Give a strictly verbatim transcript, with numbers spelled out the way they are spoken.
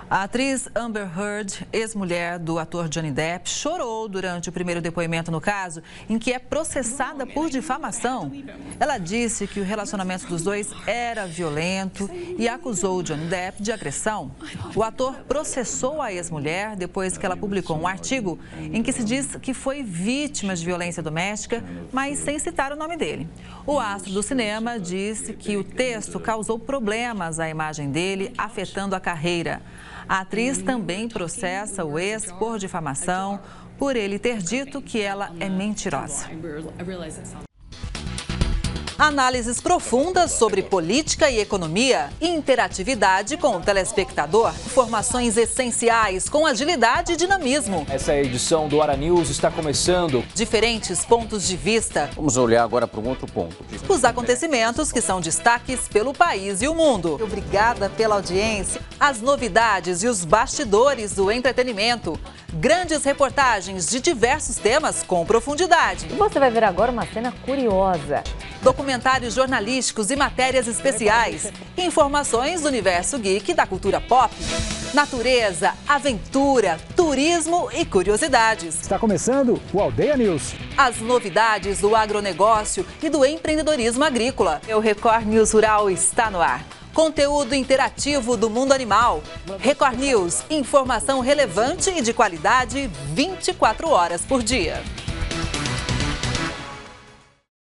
A atriz Amber Heard, ex-mulher do ator Johnny Depp, chorou durante o primeiro depoimento no caso, em que é processada por difamação. Ela disse que o relacionamento dos dois era violento e acusou Johnny Depp de agressão. O ator processou a ex-mulher depois que ela publicou um artigo em que se diz que foi vítima de violência doméstica, mas sem citar o nome dele. O astro do cinema disse que o texto causou problemas à imagem dele, afetando a carreira. A atriz também processa o ex por difamação, por ele ter dito que ela é mentirosa. Análises profundas sobre política e economia, interatividade com o telespectador, informações essenciais com agilidade e dinamismo. Essa edição do Hora News está começando. Diferentes pontos de vista. Vamos olhar agora para um outro ponto. Os acontecimentos que são destaques pelo país e o mundo. Obrigada pela audiência. As novidades e os bastidores do entretenimento. Grandes reportagens de diversos temas com profundidade. Você vai ver agora uma cena curiosa. Documentários jornalísticos e matérias especiais. Informações do universo geek e da cultura pop. Natureza, aventura, turismo e curiosidades. Está começando o Aldeia News. As novidades do agronegócio e do empreendedorismo agrícola. O Record News Rural está no ar. Conteúdo interativo do mundo animal. Record News, informação relevante e de qualidade vinte e quatro horas por dia.